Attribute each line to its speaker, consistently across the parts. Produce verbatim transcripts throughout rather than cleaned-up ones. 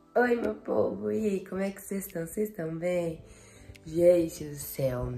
Speaker 1: Oi, meu povo, e aí, como é que vocês estão? Vocês estão bem? Gente do céu,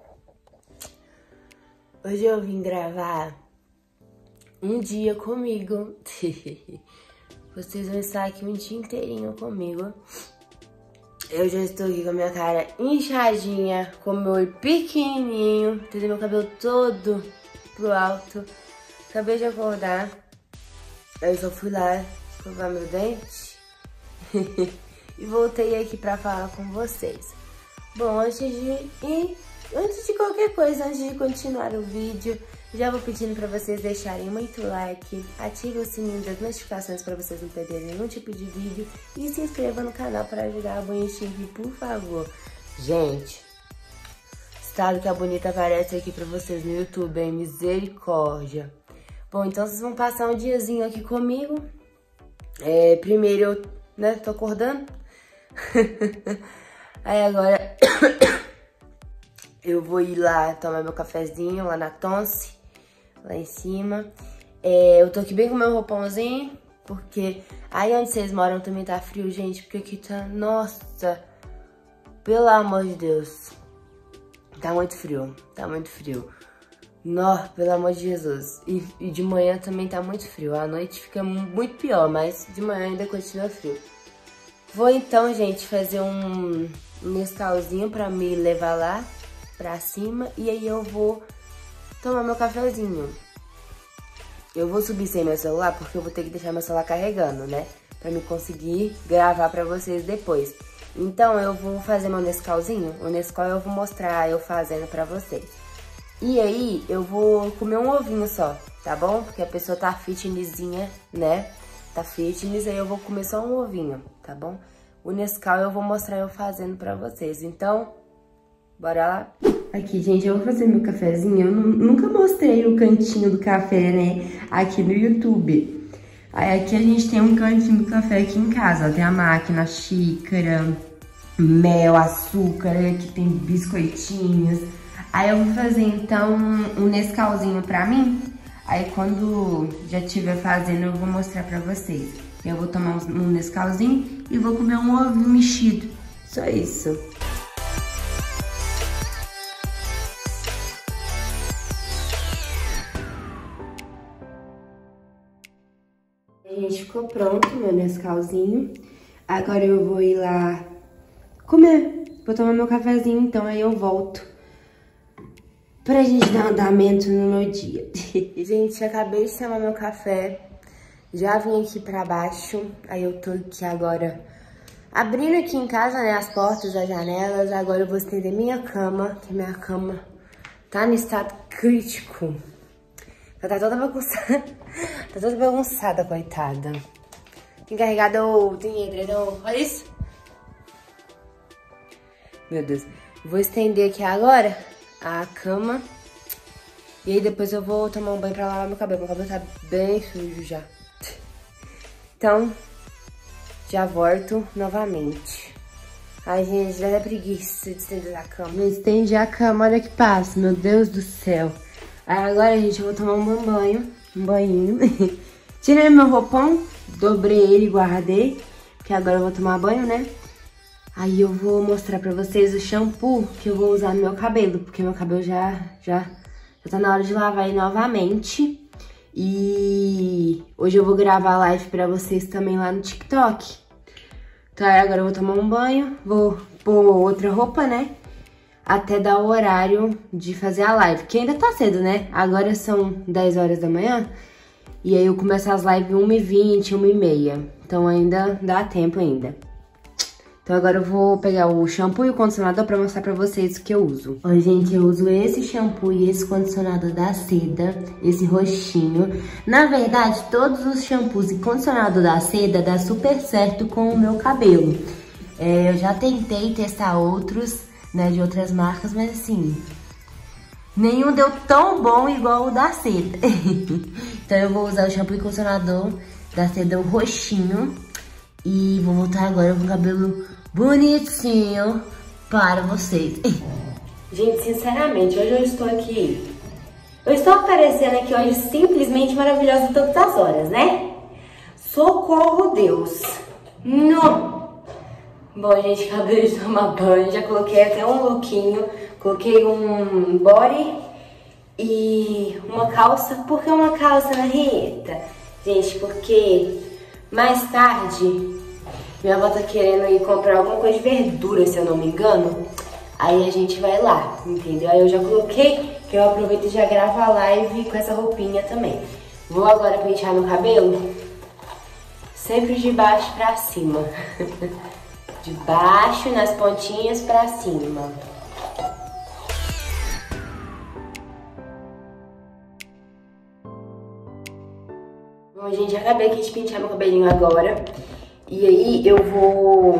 Speaker 1: hoje eu vim gravar um dia comigo. Vocês vão estar aqui um dia inteirinho comigo. Eu já estou aqui com a minha cara inchadinha, com meu olho pequenininho, entendeu? Meu cabelo todo pro alto. Acabei de acordar, aí só fui lá escovar meu dente. E voltei aqui pra falar com vocês. Bom, antes de e antes de qualquer coisa, antes de continuar o vídeo, já vou pedindo pra vocês deixarem muito like, ativem o sininho das notificações pra vocês não perderem nenhum tipo de vídeo e se inscrevam no canal para ajudar a Bonitinha aqui, por favor. Gente, estado que a Bonita aparece aqui pra vocês no YouTube, hein? Misericórdia. Bom, então vocês vão passar um diazinho aqui comigo. É, primeiro eu, né, tô acordando. Aí agora eu vou ir lá tomar meu cafezinho lá na Tonce, lá em cima. É, eu tô aqui bem com meu roupãozinho, porque aí onde vocês moram também tá frio, gente, porque aqui tá, nossa, pelo amor de Deus, tá muito frio, tá muito frio. Nó, pelo amor de Jesus. E, e de manhã também tá muito frio, à noite fica muito pior, mas de manhã ainda continua frio. Vou então, gente, fazer um Nescauzinho pra me levar lá pra cima. E aí eu vou tomar meu cafezinho. Eu vou subir sem meu celular porque eu vou ter que deixar meu celular carregando, né? Pra me conseguir gravar pra vocês depois. Então eu vou fazer meu Nescauzinho. O Nescau eu vou mostrar eu fazendo pra vocês. E aí eu vou comer um ovinho só, tá bom? Porque a pessoa tá fitnesszinha, né? Tá fitness, aí eu vou comer só um ovinho, tá bom? O Nescau eu vou mostrar eu fazendo pra vocês, então, bora lá? Aqui, gente, eu vou fazer meu cafezinho. Eu nunca mostrei o cantinho do café, né, aqui no YouTube. Aí aqui a gente tem um cantinho do café aqui em casa, ó, tem a máquina, xícara, mel, açúcar, aqui tem biscoitinhos. Aí eu vou fazer, então, um Nescauzinho pra mim. Aí quando já estiver fazendo, eu vou mostrar pra vocês. Eu vou tomar um Nescauzinho e vou comer um ovinho mexido. Só isso. Gente, ficou pronto meu Nescauzinho. Agora eu vou ir lá comer. Vou tomar meu cafezinho, então aí eu volto pra gente dar andamento no meu dia. Gente, acabei de tomar meu café. Já vim aqui pra baixo. Aí eu tô aqui agora abrindo aqui em casa, né, as portas, as janelas. Agora eu vou estender minha cama, que minha cama tá no estado crítico. Ela tá toda bagunçada. Tá toda bagunçada, coitada. Tem carregado, tem edredom. Olha isso. Meu Deus. Vou estender aqui agora a cama. E aí depois eu vou tomar um banho pra lavar meu cabelo. Meu cabelo tá bem sujo já. Então, já volto novamente. Ai, gente, já dá preguiça de estender a cama. Eu estendi a cama, olha que passa, meu Deus do céu. Aí agora, gente, eu vou tomar um banho, um banhinho. Tirei meu roupão, dobrei ele e guardei, porque agora eu vou tomar banho, né? Aí eu vou mostrar pra vocês o shampoo que eu vou usar no meu cabelo, porque meu cabelo já, já, já tá na hora de lavar ele novamente. E hoje eu vou gravar a live pra vocês também lá no TikTok. Então agora eu vou tomar um banho, vou pôr outra roupa, né? Até dar o horário de fazer a live, que ainda tá cedo, né? Agora são dez horas da manhã. E aí eu começo as lives uma e vinte, uma e meia. Então ainda dá tempo ainda. Então agora eu vou pegar o shampoo e o condicionador pra mostrar pra vocês o que eu uso. Oi, gente, eu uso esse shampoo e esse condicionador da Seda, esse roxinho. Na verdade, todos os shampoos e condicionador da Seda dá super certo com o meu cabelo. É, eu já tentei testar outros, né, de outras marcas, mas assim, nenhum deu tão bom igual o da Seda. Então eu vou usar o shampoo e condicionador da Seda, o roxinho. E vou voltar agora com o cabelo bonitinho para vocês. Gente, sinceramente, hoje eu estou aqui... Eu estou aparecendo aqui hoje simplesmente maravilhosa todas as horas, né? Socorro, Deus! Não! Bom, gente, acabei de tomar banho, já coloquei até um lookinho, coloquei um body e uma calça. Por que uma calça, Ana Rita? Gente, porque mais tarde minha avó tá querendo ir comprar alguma coisa de verdura, se eu não me engano. Aí a gente vai lá, entendeu? Aí eu já coloquei, que eu aproveito e já gravo a live com essa roupinha também. Vou agora pentear meu cabelo, sempre de baixo pra cima. De baixo, nas pontinhas pra cima. Bom, gente, acabei aqui de pentear meu cabelinho agora. E aí eu vou...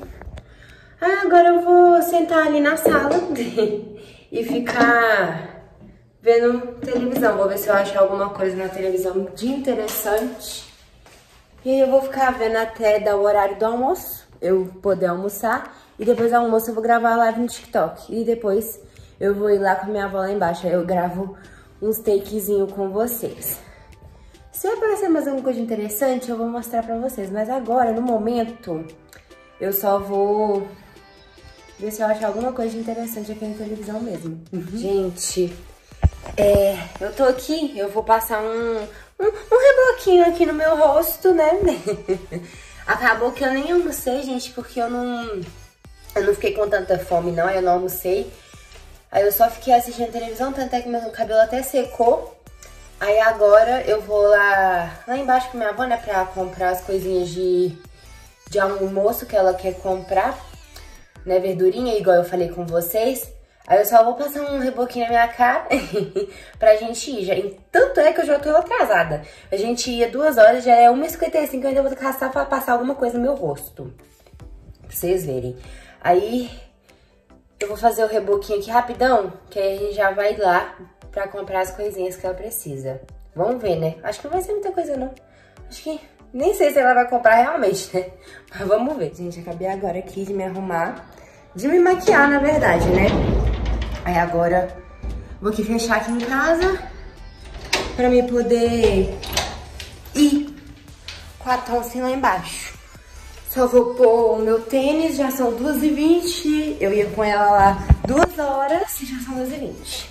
Speaker 1: Ah, agora eu vou sentar ali na sala e ficar vendo televisão. Vou ver se eu acho alguma coisa na televisão de interessante. E aí eu vou ficar vendo até dar o horário do almoço, eu poder almoçar. E depois do almoço eu vou gravar a live no TikTok. E depois eu vou ir lá com a minha avó lá embaixo. Aí eu gravo uns takezinhos com vocês. Se aparecer mais alguma coisa interessante, eu vou mostrar pra vocês. Mas agora, no momento, eu só vou ver se eu acho alguma coisa interessante aqui na televisão mesmo. Uhum. Gente, é, eu tô aqui, eu vou passar um, um, um reboquinho aqui no meu rosto, né? Acabou que eu nem almocei, gente, porque eu não, eu não fiquei com tanta fome, não. Eu não almocei. Aí eu só fiquei assistindo televisão, tanto é que meu cabelo até secou. Aí agora eu vou lá, lá embaixo com minha avó, né, pra comprar as coisinhas de, de almoço que ela quer comprar, né, verdurinha, igual eu falei com vocês. Aí eu só vou passar um reboquinho na minha cara pra gente ir. Já, tanto é que eu já tô atrasada. A gente ia duas horas, já é uma e cinquenta e cinco, eu ainda vou caçar pra passar alguma coisa no meu rosto. Pra vocês verem. Aí eu vou fazer o reboquinho aqui rapidão, que aí a gente já vai lá pra comprar as coisinhas que ela precisa. Vamos ver, né? Acho que não vai ser muita coisa, não. Acho que... Nem sei se ela vai comprar realmente, né? Mas vamos ver. Gente, acabei agora aqui de me arrumar. De me maquiar, na verdade, né? Aí agora vou aqui fechar aqui em casa pra mim poder ir com a Tonsin lá embaixo. Só vou pôr o meu tênis, já são duas e vinte. Eu ia com ela lá duas horas e já são duas e vinte.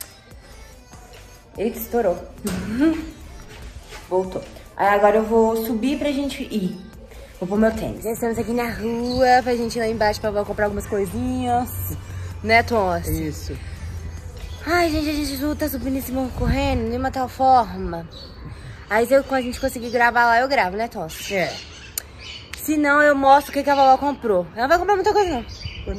Speaker 1: Eita, estourou. Voltou. Aí agora eu vou subir pra gente ir. Vou pôr meu tênis. Já estamos aqui na rua pra gente ir lá embaixo pra eu comprar algumas coisinhas. Né, Tons?
Speaker 2: Isso.
Speaker 1: Ai, gente, a gente tá subindo esse morro correndo de uma tal forma. Aí se eu, quando a gente conseguir gravar lá, eu gravo, né, Tons?
Speaker 2: É.
Speaker 1: Se não, eu mostro o que, que a vovó comprou. Ela não vai comprar muita coisa, não.
Speaker 2: Ou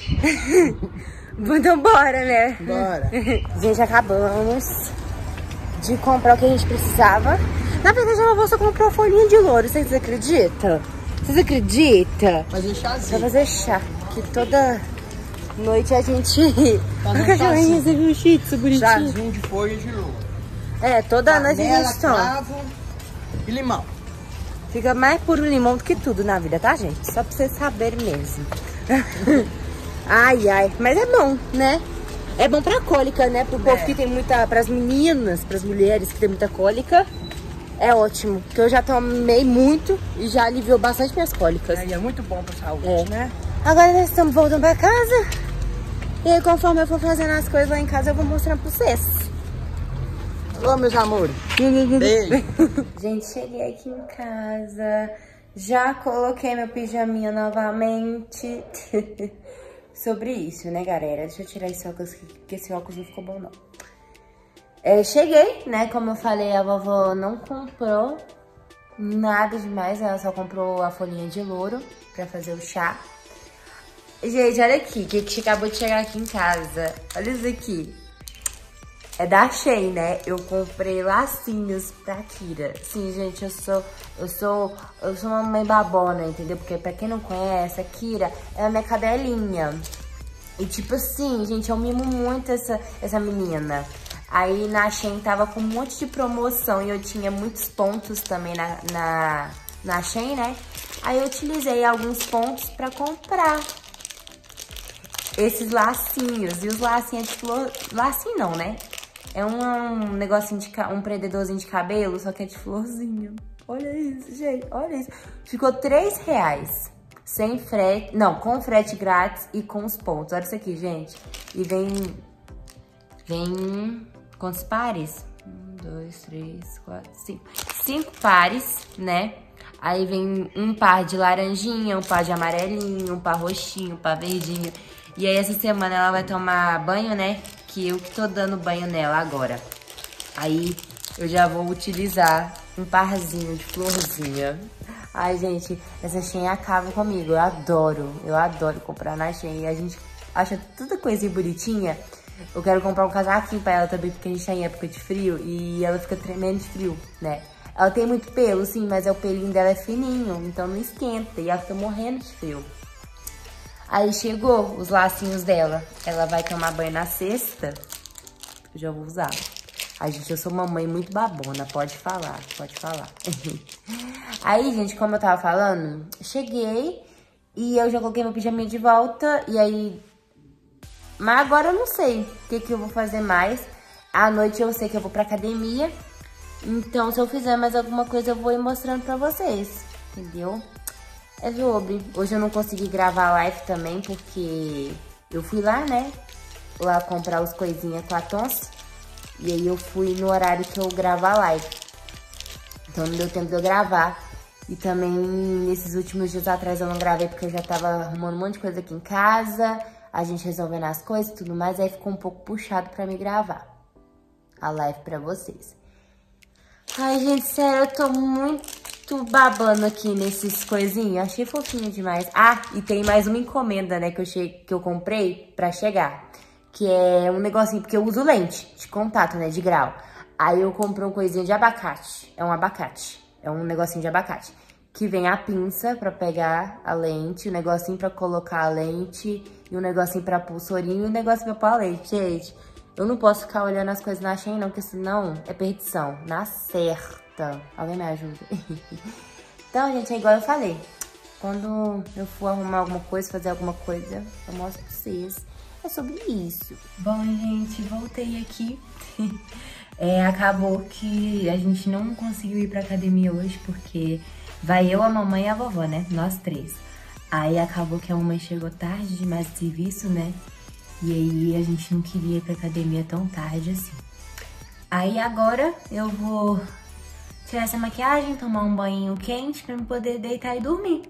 Speaker 2: não?
Speaker 1: Então bora, né?
Speaker 2: Bora.
Speaker 1: Gente, acabamos de comprar o que a gente precisava. Na verdade, a vovó só comprou folhinha de louro. Vocês acreditam? Vocês acreditam?
Speaker 2: Fazer chazinho.
Speaker 1: Pra fazer chá. Que toda noite a gente...
Speaker 2: Fazer
Speaker 1: um cachorrinho, você viu o shih tzu bonitinho?
Speaker 2: Chazinho de folha de louro.
Speaker 1: É, toda
Speaker 2: Canela,
Speaker 1: noite a gente toma.
Speaker 2: cravo e limão.
Speaker 1: Fica mais puro limão do que tudo na vida, tá, gente? Só pra vocês saberem mesmo. Ai, ai. Mas é bom, né? É bom pra cólica, né? Pro povo
Speaker 2: É.
Speaker 1: que tem muita... Pras meninas, pras mulheres que tem muita cólica. É ótimo. Porque eu já tomei muito e já aliviou bastante minhas cólicas.
Speaker 2: É, e é muito bom pra saúde,
Speaker 1: É.
Speaker 2: né?
Speaker 1: Agora nós estamos voltando pra casa. E aí, conforme eu for fazendo as coisas lá em casa, eu vou mostrando pra vocês.
Speaker 2: Ô, meus amores. Beijo.
Speaker 1: Gente, cheguei aqui em casa. Já coloquei meu pijaminha novamente. Sobre isso, né, galera? Deixa eu tirar esse óculos aqui, porque esse óculos não ficou bom, não. É, cheguei, né? Como eu falei, a vovó não comprou nada demais. Ela só comprou a folhinha de louro pra fazer o chá. Gente, olha aqui, que, que acabou de chegar aqui em casa. Olha isso aqui. É da Shein, né? Eu comprei lacinhos pra Kira. Sim, gente, eu sou, eu sou, eu sou uma mãe babona, entendeu? Porque pra quem não conhece, a Kira é a minha cadelinha. E tipo assim, gente, eu mimo muito essa, essa menina. Aí na Shein tava com um monte de promoção e eu tinha muitos pontos também na, na, na Shein, né? Aí eu utilizei alguns pontos pra comprar esses lacinhos. E os lacinhos de flor... Lacinho não, né? É um negocinho de... um prendedorzinho de cabelo, só que é de florzinho. Olha isso, gente. Olha isso. Ficou três reais. sem frete, não, com frete grátis e com os pontos. Olha isso aqui, gente. E vem, vem quantos pares? Um, dois, três, quatro, cinco. Cinco pares, né? Aí vem um par de laranjinha, um par de amarelinho, um par roxinho, um par verdinho. E aí essa semana ela vai tomar banho, né? Que eu que tô dando banho nela agora. Aí eu já vou utilizar um parzinho de florzinha. Ai, gente, essa Shein acaba comigo. Eu adoro, eu adoro comprar na Shein. A gente acha tanta coisinha bonitinha. Eu quero comprar um casaquinho pra ela também, porque a gente tá em época de frio e ela fica tremendo de frio, né? Ela tem muito pelo, sim, mas é o pelinho dela é fininho, então não esquenta e ela fica morrendo de frio. Aí chegou os lacinhos dela. Ela vai tomar banho na sexta. Eu já vou usar. Ai, gente, eu sou uma mãe muito babona, pode falar, pode falar. Aí, gente, como eu tava falando, cheguei e eu já coloquei meu pijaminha de volta. E aí... Mas agora eu não sei o que, que eu vou fazer mais. À noite eu sei que eu vou pra academia. Então, se eu fizer mais alguma coisa, eu vou ir mostrando pra vocês, entendeu? É sobre. Hoje eu não consegui gravar live também, porque eu fui lá, né? Lá comprar os coisinhas com a Tons. E aí eu fui no horário que eu gravo a live. Então não deu tempo de eu gravar. E também nesses últimos dias atrás eu não gravei porque eu já tava arrumando um monte de coisa aqui em casa. A gente resolvendo as coisas e tudo mais. Aí ficou um pouco puxado pra me gravar a live pra vocês. Ai, gente, sério, eu tô muito babando aqui nesses coisinhos. Achei fofinho demais. Ah, e tem mais uma encomenda, né, que eu, che... que eu comprei pra chegar. Que é um negocinho, porque eu uso lente de contato, né, de grau. Aí eu comprei uma coisinha de abacate. É um abacate. É um negocinho de abacate. Que vem a pinça pra pegar a lente, o negocinho pra colocar a lente, e o negocinho pra pulsorinho, e o negocinho pra pôr a lente. Gente, eu não posso ficar olhando as coisas na Shein, não, porque senão é perdição. Na certa. Alguém me ajuda? Então, gente, é igual eu falei. Quando eu for arrumar alguma coisa, fazer alguma coisa, eu mostro pra vocês. É sobre isso. Bom, gente, voltei aqui. É, acabou que a gente não conseguiu ir pra academia hoje, porque vai eu, a mamãe e a vovó, né? Nós três. Aí acabou que a mamãe chegou tarde demais do serviço, né? E aí a gente não queria ir pra academia tão tarde assim. Aí agora eu vou tirar essa maquiagem, tomar um banho quente pra eu poder deitar e dormir.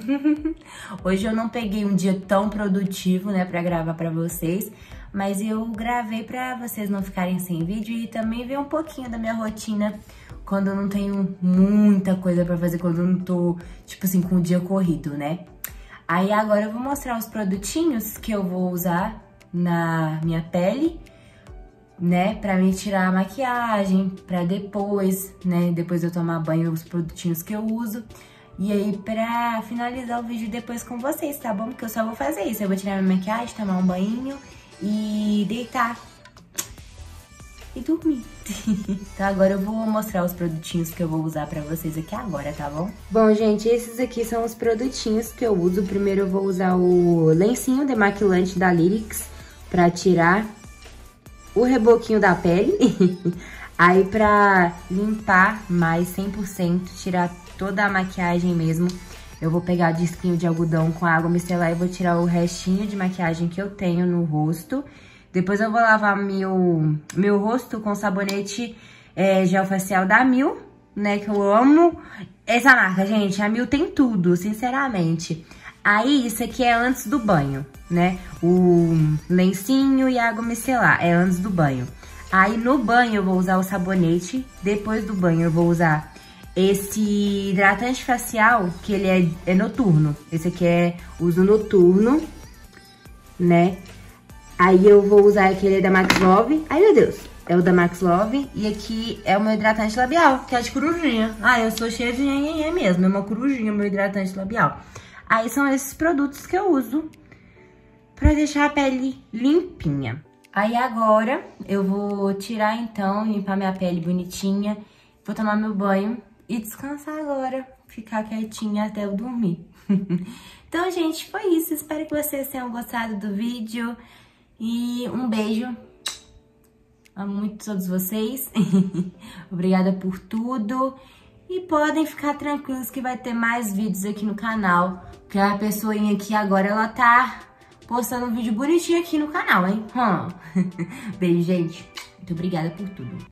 Speaker 1: Hoje eu não peguei um dia tão produtivo, né, pra gravar pra vocês, mas eu gravei pra vocês não ficarem sem vídeo e também ver um pouquinho da minha rotina quando eu não tenho muita coisa pra fazer, quando eu não tô, tipo assim, com o dia corrido, né? Aí agora eu vou mostrar os produtinhos que eu vou usar na minha pele, né, pra me tirar a maquiagem, pra depois, né, depois eu tomar banho, os produtinhos que eu uso. E aí, pra finalizar o vídeo depois com vocês, tá bom? Porque eu só vou fazer isso. Eu vou tirar minha maquiagem, tomar um banho e deitar. E dormir. Então agora eu vou mostrar os produtinhos que eu vou usar pra vocês aqui agora, tá bom? Bom, gente, esses aqui são os produtinhos que eu uso. Primeiro eu vou usar o lencinho demaquilante da Lyrics pra tirar o reboquinho da pele. Aí pra limpar mais cem por cento, tirar toda a maquiagem mesmo, eu vou pegar disquinho de algodão com água micelar e vou tirar o restinho de maquiagem que eu tenho no rosto. Depois eu vou lavar meu, meu rosto com sabonete é, gel facial da Mil, né, que eu amo essa marca, gente. A Mil tem tudo, sinceramente. Aí, isso aqui é antes do banho, né, o lencinho e a água micelar é antes do banho. Aí, no banho, eu vou usar o sabonete. Depois do banho, eu vou usar esse hidratante facial, que ele é, é noturno. Esse aqui é uso noturno, né? Aí eu vou usar aquele da Max Love. Ai, meu Deus. É o da Max Love. E aqui é o meu hidratante labial, que é de corujinha. Ah, eu sou cheia de nhenhenhê mesmo. É uma corujinha, meu hidratante labial. Aí são esses produtos que eu uso pra deixar a pele limpinha. Aí agora eu vou tirar então, limpar minha pele bonitinha. Vou tomar meu banho e descansar agora, ficar quietinha até eu dormir. Então, gente, foi isso. Espero que vocês tenham gostado do vídeo. E um beijo. Amo muito todos vocês. Obrigada por tudo. E podem ficar tranquilos que vai ter mais vídeos aqui no canal. Porque a pessoinha aqui agora, ela tá postando um vídeo bonitinho aqui no canal, hein? Hum. Beijo, gente. Muito obrigada por tudo.